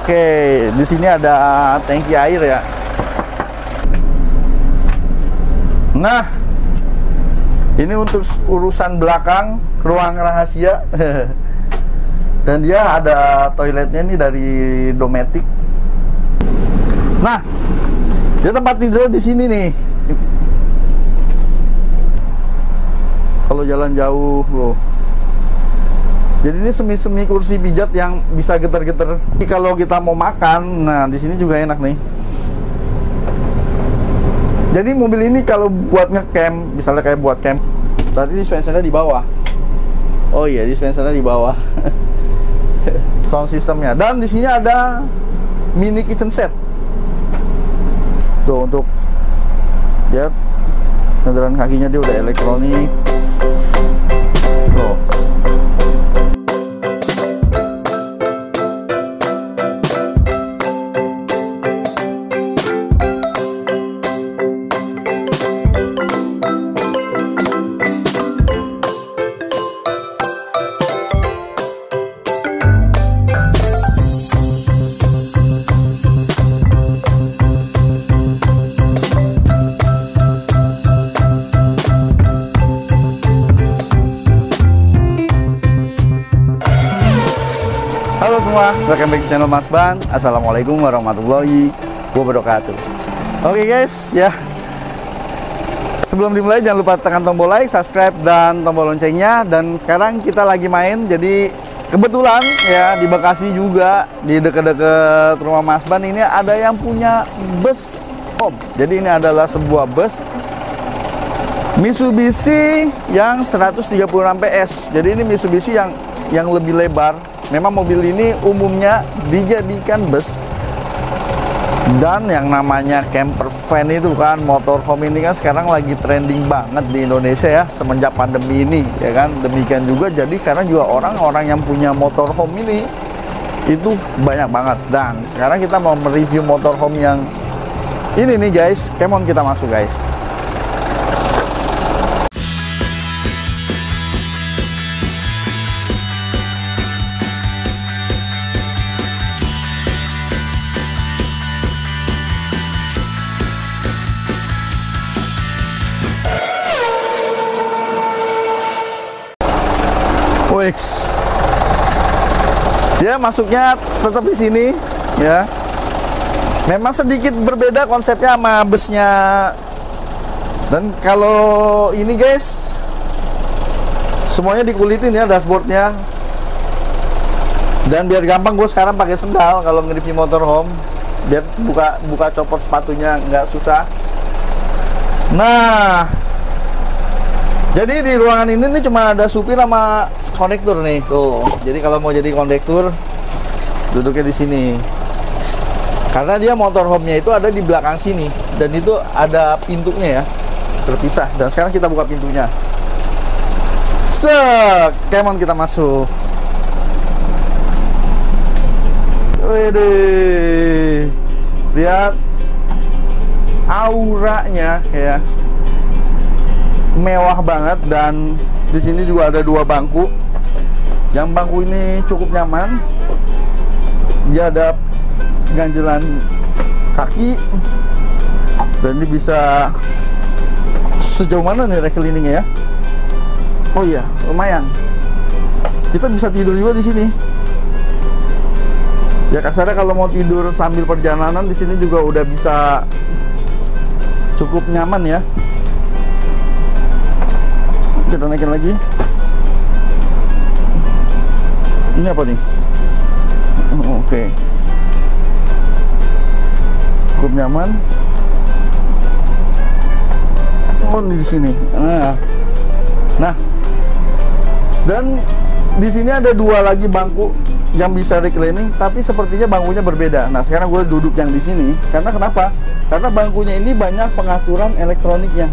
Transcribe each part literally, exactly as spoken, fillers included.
Oke, di sini ada tangki air ya. Nah, ini untuk urusan belakang, ruang rahasia. Dan dia ada toiletnya nih dari Dometic. Nah, dia tempat tidur di sini nih. Kalau jalan jauh loh. Jadi ini semi-semi kursi pijat yang bisa getar-getar. Kalau kita mau makan, nah di sini juga enak nih. Jadi mobil ini kalau buat ngecamp, misalnya kayak buat camp, berarti dispensernya di bawah. Oh iya, dispensernya di bawah. Sound systemnya. Dan di sini ada mini kitchen set. Tuh untuk lihat sandaran kakinya dia udah elektronik. Tuh. Halo semua, welcome back to channel Mas Ban. Assalamualaikum warahmatullahi wabarakatuh. Oke guys, ya. Sebelum dimulai jangan lupa tekan tombol like, subscribe, dan tombol loncengnya. Dan sekarang kita lagi main. Jadi kebetulan ya di Bekasi juga, di dekat-dekat rumah Mas Ban ini ada yang punya bus home. Jadi ini adalah sebuah bus Mitsubishi yang seratus tiga puluh enam P S. Jadi ini Mitsubishi yang yang lebih lebar. Memang mobil ini umumnya dijadikan bus. Dan yang namanya camper van itu kan, motorhome ini kan sekarang lagi trending banget di Indonesia ya, semenjak pandemi ini ya kan. Demikian juga jadi karena juga orang-orang yang punya motorhome ini itu banyak banget. Dan sekarang kita mau mereview motorhome yang ini nih guys. Come on, kita masuk guys. Wix. Dia masuknya tetap di sini ya. Memang sedikit berbeda konsepnya sama busnya. Dan kalau ini guys, semuanya dikulitin ya dashboardnya. Dan biar gampang gue sekarang pakai sendal kalau nge-review motorhome, biar buka buka copot sepatunya nggak susah. Nah, jadi di ruangan ini nih cuma ada supir sama kondektur nih, tuh. Jadi kalau mau jadi kondektur, duduknya di sini. Karena dia motorhome-nya itu ada di belakang sini, dan itu ada pintunya ya, terpisah. Dan sekarang kita buka pintunya. Set, come on, kita masuk. Wede, lihat auranya ya, mewah banget. Dan di sini juga ada dua bangku. Yang bangku ini cukup nyaman. Dia ada ganjelan kaki. Dan ini bisa sejauh mana nih recliningnya ya? Oh iya, lumayan. Kita bisa tidur juga di sini. Ya kasarnya kalau mau tidur sambil perjalanan di sini juga udah bisa cukup nyaman ya. Kita naikin lagi. Ini apa nih? Oke. Okay. Cukup nyaman. Oh, di sini. Nah. Nah. Dan di sini ada dua lagi bangku yang bisa reclining, tapi sepertinya bangkunya berbeda. Nah, sekarang gue duduk yang di sini. Karena kenapa? Karena bangkunya ini banyak pengaturan elektroniknya.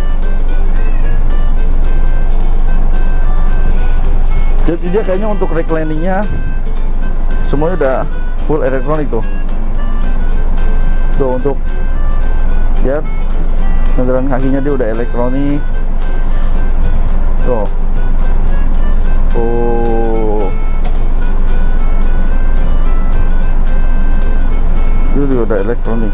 Jadi dia kayaknya untuk recliningnya semuanya udah full elektronik tuh. Tuh untuk lihat sandaran kakinya dia udah elektronik. Tuh. Oh. ada elektronik.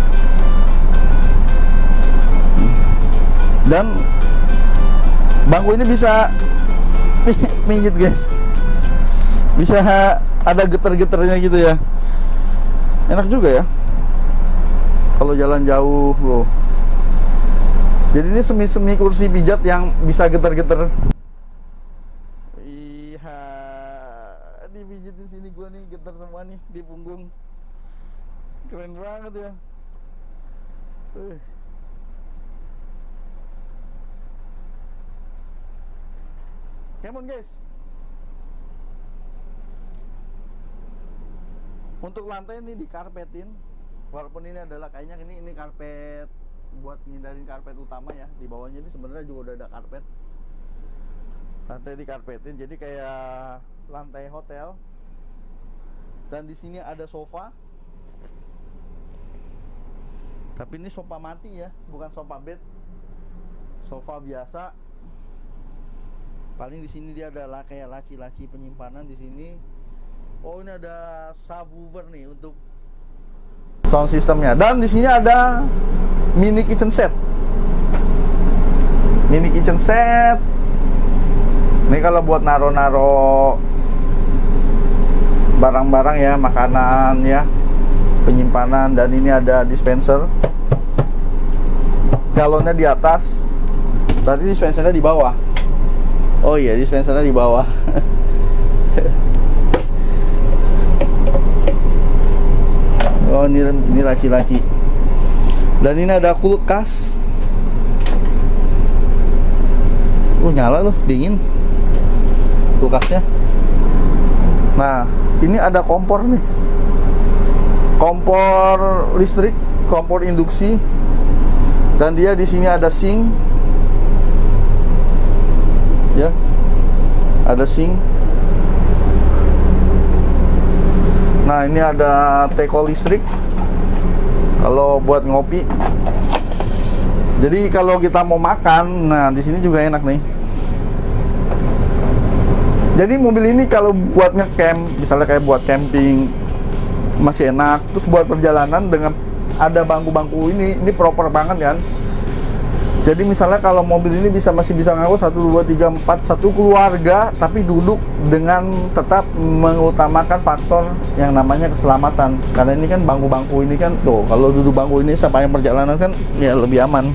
Dan bangku ini bisa mijit guys, bisa ada getar-getarnya gitu ya, enak juga ya kalau jalan jauh loh. Jadi ini semi-semi kursi pijat yang bisa getar-getar. Iya, dipijit di sini gua nih, getar semua nih di punggung, keren banget ya. uh. Come on guys. Untuk lantai ini dikarpetin, walaupun ini adalah kayaknya ini ini karpet buat ngindarin karpet utama ya. Di bawahnya ini sebenarnya juga udah ada karpet. Lantai dikarpetin, jadi kayak lantai hotel. Dan di sini ada sofa. Tapi ini sofa mati ya, bukan sofa bed. Sofa biasa. Paling di sini dia adalah kayak laci-laci penyimpanan di sini. Oh, ini ada subwoofer nih untuk sound systemnya. Dan di sini ada mini kitchen set. Mini kitchen set. Ini kalau buat naro-naro barang-barang ya, makanan ya, penyimpanan. Dan ini ada dispenser. Galonnya di atas, berarti dispensernya di bawah. Oh iya, dispensernya di bawah. Oh, ini ini laci-laci. Dan ini ada kulkas. Oh, nyala loh, dingin kulkasnya. Nah, ini ada kompor nih. Kompor listrik, kompor induksi. Dan dia di sini ada sink. Ya, ada sink. Nah, ini ada teko listrik kalau buat ngopi. Jadi kalau kita mau makan, nah di sini juga enak nih. Jadi mobil ini kalau buat ngecamp, misalnya kayak buat camping, masih enak. Terus buat perjalanan dengan ada bangku-bangku ini, ini proper banget kan. Jadi misalnya kalau mobil ini bisa masih bisa ngangkut satu, dua, tiga, empat, satu keluarga, tapi duduk dengan tetap mengutamakan faktor yang namanya keselamatan. Karena ini kan bangku-bangku ini kan, tuh kalau duduk bangku ini sepanjang perjalanan kan ya lebih aman.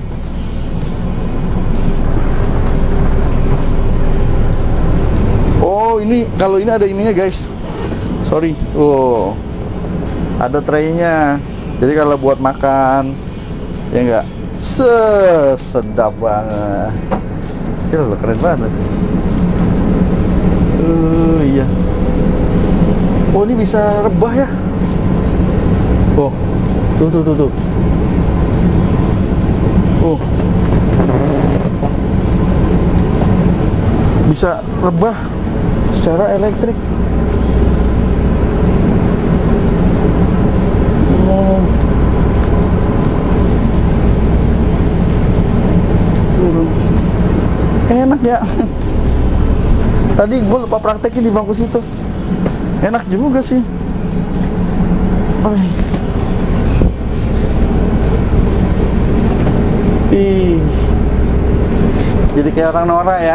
Oh, ini kalau ini ada ininya guys. Sorry. Oh, ada traynya. Jadi kalau buat makan, ya enggak. Sedap banget. Gila, keren banget. Uh, iya. Oh, ini bisa rebah ya. Oh, tuh tuh tuh tuh. Oh, bisa rebah secara elektrik. Oh. Enak ya. Tadi gue lupa praktekin di bangku situ. Enak juga sih. Oh. Ih. Jadi kayak orang norak ya.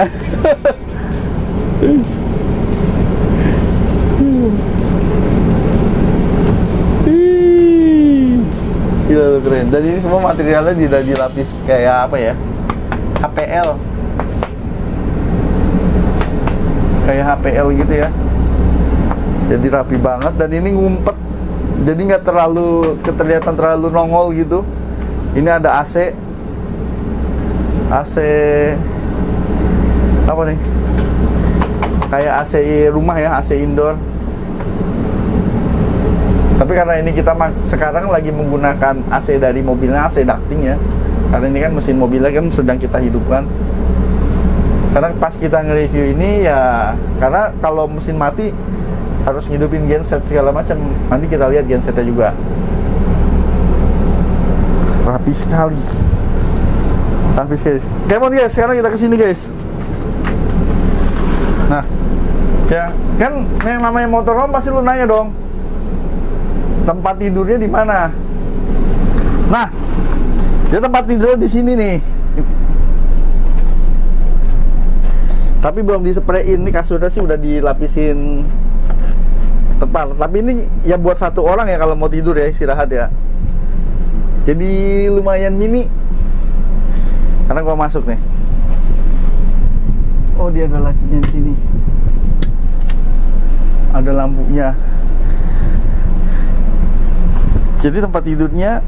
Gila tuh, keren. Dan ini semua materialnya tidak dilapis kayak apa ya, H P L, kayak H P L gitu ya. Jadi rapi banget. Dan ini ngumpet, jadi nggak terlalu kelihatan terlalu nongol gitu. Ini ada A C, A C apa nih, kayak A C rumah ya, A C indoor. Tapi karena ini kita sekarang lagi menggunakan A C dari mobilnya, A C ducting ya. Karena ini kan mesin mobilnya kan sedang kita hidupkan. Karena pas kita nge-review ini ya, karena kalau mesin mati harus ngidupin genset segala macam. Nanti kita lihat gensetnya juga. Rapi sekali. Rapi sekali. Come on guys, sekarang kita kesini guys. Nah, ya kan yang namanya motorhome pasti lu nanya dong, tempat tidurnya di mana? Nah, dia tempat tidur di sini nih. Tapi belum disprein, nih kasurnya sih udah dilapisin tebal. Tapi ini ya buat satu orang ya kalau mau tidur ya, istirahat ya. Jadi lumayan mini. Karena gua masuk nih. Oh, dia ada lacinya di sini. Ada lampunya. Jadi tempat tidurnya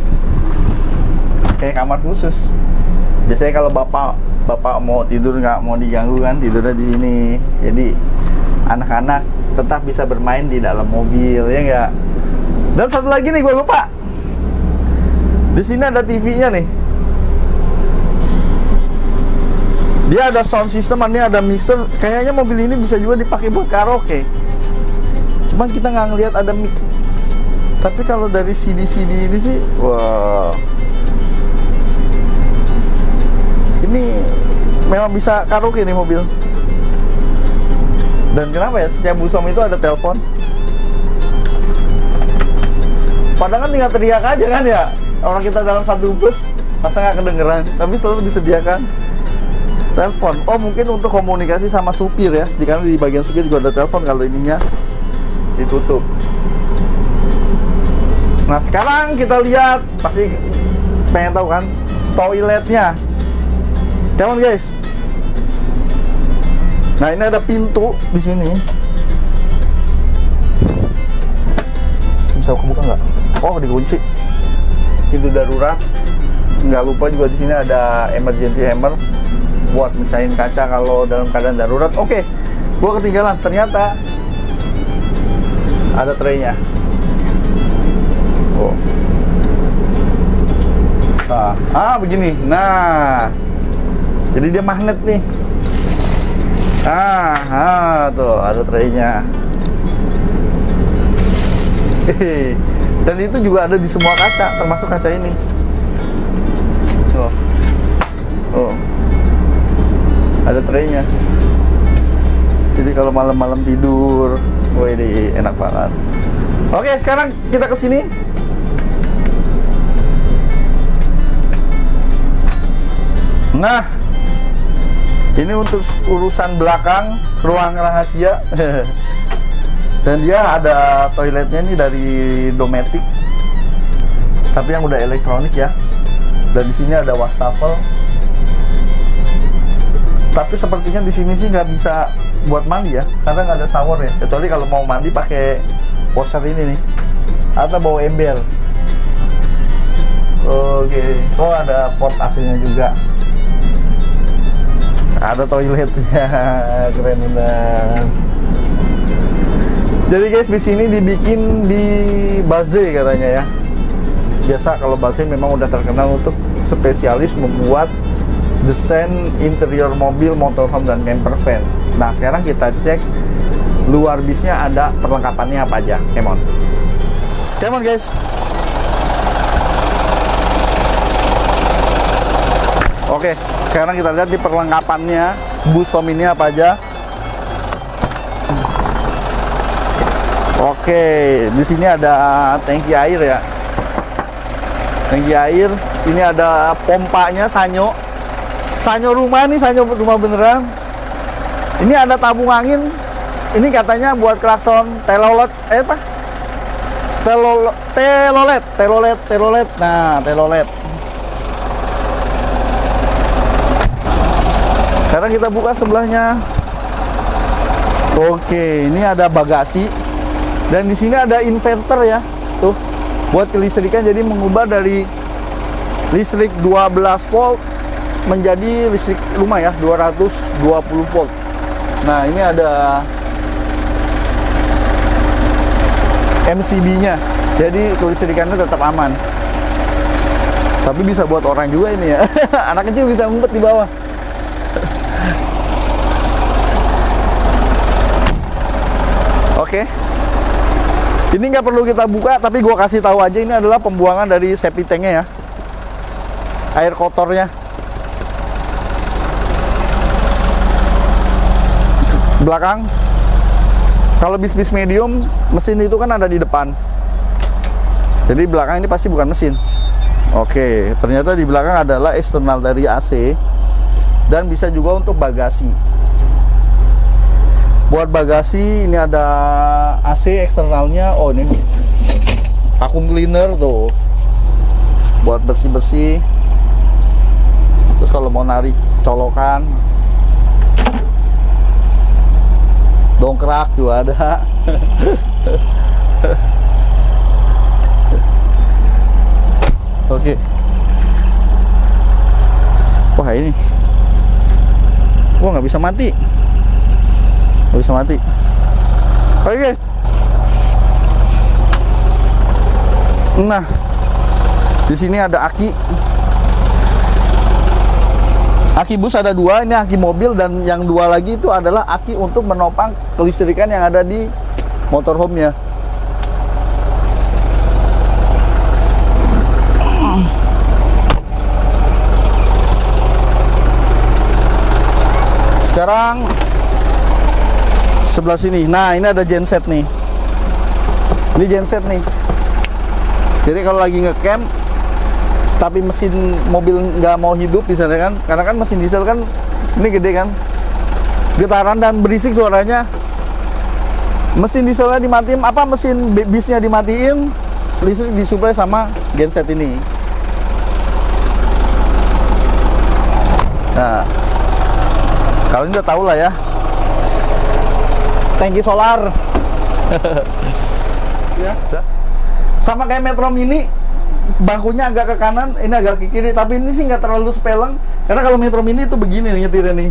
kayak kamar khusus. Biasanya kalau bapak bapak mau tidur nggak mau diganggu kan, tidurnya di sini. Jadi anak-anak tetap bisa bermain di dalam mobil, ya nggak? Dan satu lagi nih, gue lupa. Di sini ada T V-nya nih. Dia ada sound system, ini ada mixer. Kayaknya mobil ini bisa juga dipakai buat karaoke. Cuman kita nggak ngelihat ada mic. Tapi kalau dari C D-C D ini sih, wow. Ini memang bisa karaoke nih mobil. Dan kenapa ya setiap busom itu ada telepon? Padahal kan tinggal teriak aja kan ya. Orang kita dalam satu bus masa nggak kedengeran, tapi selalu disediakan telepon. Oh, mungkin untuk komunikasi sama supir ya. Karena di bagian supir juga ada telepon kalau ininya ditutup. Nah, sekarang kita lihat, pasti pengen tahu kan toiletnya. Come on guys. Nah, ini ada pintu di sini. Bisa kebuka nggak? Oh, dikunci. Pintu darurat. Nggak lupa juga di sini ada emergency hammer buat mecahin kaca kalau dalam keadaan darurat. Oke, gua ketinggalan. Ternyata ada traynya. Oh. Nah, ah begini. Nah, jadi dia magnet nih. Ah, ah tuh ada traynya. Hehe. Dan itu juga ada di semua kaca, termasuk kaca ini. Tuh. Oh. Ada traynya. Jadi kalau malam-malam tidur, wah ini enak banget. Oke, sekarang kita ke sini. Nah, ini untuk urusan belakang, ruang rahasia. Dan dia ada toiletnya nih dari Dometic, tapi yang udah elektronik ya. Dan di sini ada wastafel. Tapi sepertinya di sini sih nggak bisa buat mandi ya, karena nggak ada shower ya. Kecuali kalau mau mandi pakai washer ini nih, atau bawa ember. Oke, oh ada port A C-nya juga. Ada toiletnya, keren banget. Jadi guys, bis ini dibikin di Baze katanya ya. Biasa kalau Baze memang udah terkenal untuk spesialis membuat desain interior mobil, motorhome, dan camper van. Nah, sekarang kita cek luar bisnya ada perlengkapannya apa aja. Come on. Come on guys. Oke, sekarang kita lihat di perlengkapannya busom ini apa aja. Oke, di sini ada tangki air ya. Tangki air, ini ada pompanya Sanyo. Sanyo rumah nih, Sanyo rumah beneran. Ini ada tabung angin. Ini katanya buat klakson telolet, eh apa? Telolet, telolet, telolet, telolet. Nah, telolet. Sekarang kita buka sebelahnya. Oke, ini ada bagasi. Dan di sini ada inverter ya. Tuh, buat kelistrikan, jadi mengubah dari listrik dua belas volt menjadi listrik rumah ya, dua ratus dua puluh volt. Nah, ini ada M C B-nya. Jadi kelistrikannya tetap aman. Tapi bisa buat orang juga ini ya. Anak kecil bisa ngumpet di bawah. Oke. Ini nggak perlu kita buka, tapi gua kasih tahu aja, ini adalah pembuangan dari septic tank-nya ya. Air kotornya. Belakang. Kalau bis-bis medium, mesin itu kan ada di depan. Jadi belakang ini pasti bukan mesin. Oke, ternyata di belakang adalah eksternal dari A C dan bisa juga untuk bagasi. Buat bagasi ini ada A C eksternalnya. Oh, ini vacuum cleaner tuh buat bersih-bersih. Terus kalau mau narik colokan, dongkrak juga ada. Oke. Wah, ini wah, nggak bisa mati, nggak bisa mati. Oke guys, nah di sini ada aki aki bus, ada dua. Ini aki mobil, dan yang dua lagi itu adalah aki untuk menopang kelistrikan yang ada di motorhome-nya. Sekarang sebelah sini. Nah, ini ada genset nih. Ini genset nih. Jadi kalau lagi ngecamp tapi mesin mobil nggak mau hidup misalnya kan, karena kan mesin diesel kan ini gede kan, getaran dan berisik suaranya. Mesin dieselnya dimatiin, apa mesin bisnya dimatiin, listrik disuplai sama genset ini. Nah, kalian udah tahu lah ya, tangki solar. Ya, sama kayak Metro Mini, bangkunya agak ke kanan, ini agak ke kiri. Tapi ini sih nggak terlalu sepeleng, karena kalau Metro Mini itu begini nih nyetirnya nih.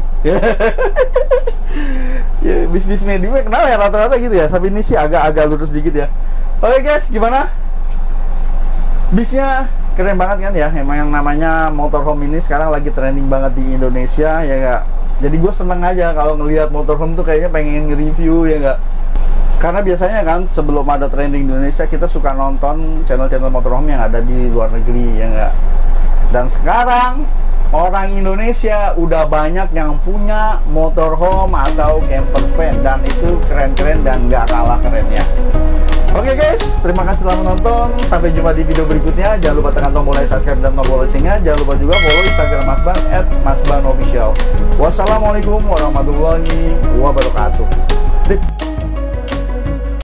Ya, bis-bis medium kenal ya rata-rata gitu ya. Tapi ini sih agak-agak lurus dikit ya. Oke guys, gimana? Bisnya keren banget kan ya. Emang yang namanya motorhome ini sekarang lagi trending banget di Indonesia ya nggak. Jadi gue seneng aja kalau ngelihat motorhome tuh kayaknya pengen nge-review ya nggak. Karena biasanya kan sebelum ada trending di Indonesia, kita suka nonton channel-channel motorhome yang ada di luar negeri ya nggak. Dan sekarang orang Indonesia udah banyak yang punya motorhome atau camper van, dan itu keren-keren dan nggak kalah kerennya. Oke guys, terima kasih telah menonton. Sampai jumpa di video berikutnya. Jangan lupa tekan tombol like, subscribe, dan tombol loncengnya. Jangan lupa juga follow Instagram Mas Ban at masbanofficial. Wassalamualaikum warahmatullahi wabarakatuh.